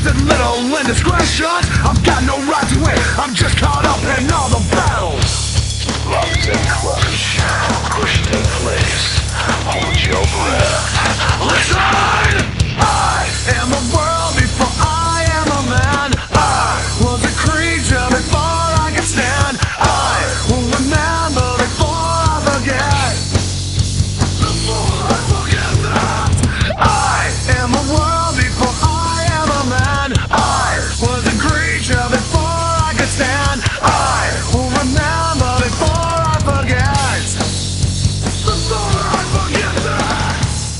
twisted little indiscretion. I've got no right to it, I'm just caught up in all the battles. Locked in clutch, pushed in place, hold your breath. Listen! I am a world before I am a man. I was a creature before I could stand. I will remember before I forget. Before I forget that I am a world before I am a man. I was a creature before I could stand. I will remember before I forget. Before I forget that.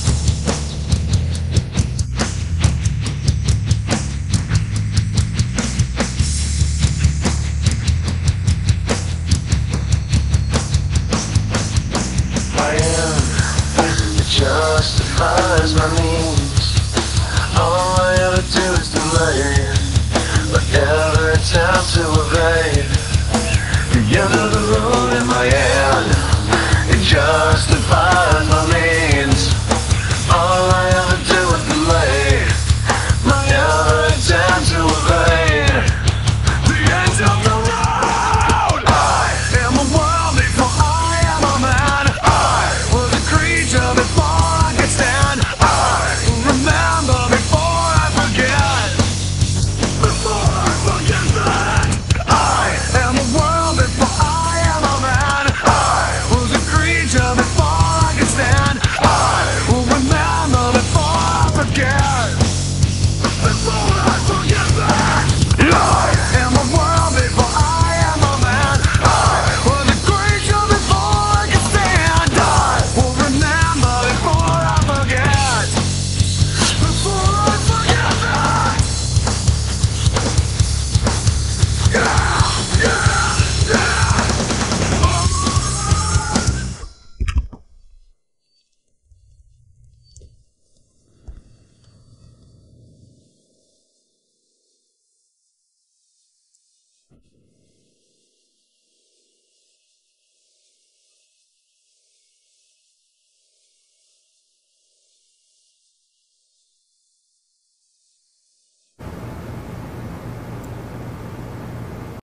My end, it justifies my means. All I ever do is delay, but every time to evade.